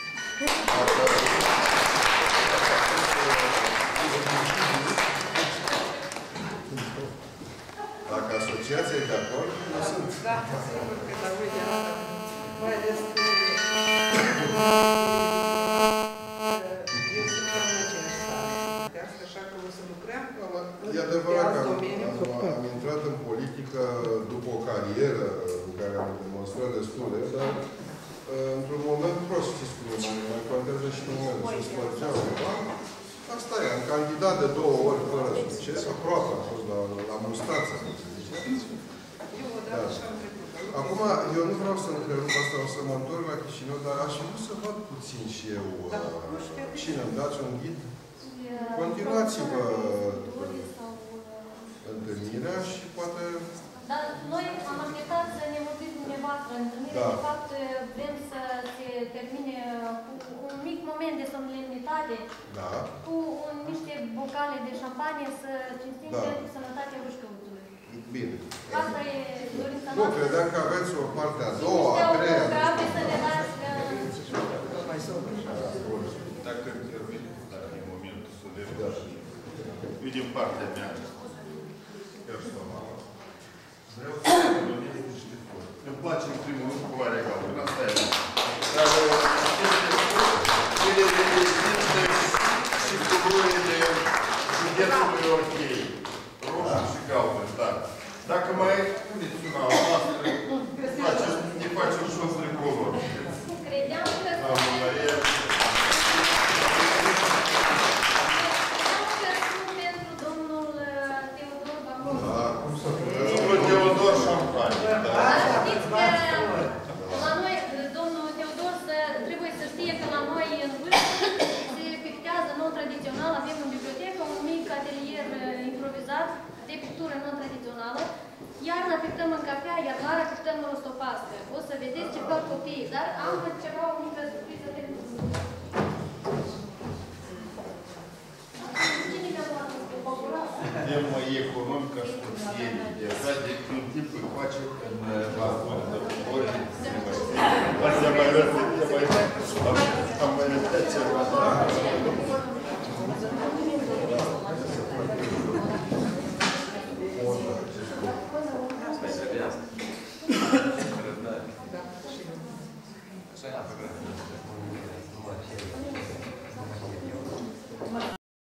Dacă asociația e de acord, nu sunt. Da, sigur că la voi de asta, mai ales că eu sunt în aceeași sală. De asta, așa că o să lucrăm. E adevărat că am intrat în politică după o carieră în care am demonstrat destule, dar într-un moment prost, știți cum mai contează și momentul, se spărgeau ceva. Asta e, am candidat de 2 ori fără succes, aproape am fost la mustață, cum se zice. Eu odată și-am trecut. Acum, eu nu vreau să întrerup asta, o să mă întorc la Chișinău, dar aș vrea să văd puțin și eu cine îmi dați un ghid. Continuați-vă întâlnirea și poate... Dar noi am așteptat să ne mulțumiți dumneavoastră întâlnire. Da. De fapt, vrem să se termine cu un mic moment de solemnitate, Da. cu niște bocale de șampanie, să cinstim pentru sănătatea Vâșcăuțului. Bine. Asta e dorința Nu, noastră. credeam că aveți o parte a doua, a treia. Niște să ne dați că... Mai sobă. Dacă intervin, dacă e momentul să le eu din partea mea de pictură non-tradițională. Iarna pictăm în cafea, iar vara pictăm în rostopască. O să vedeți ce fac copiii, dar am ceva, o mică surpriză pentru dumneavoastră. Cine mi-a luat o păcurată? Тема экономика, что съели. Сзади тип и хвачет на вагоне до поле. Спасибо,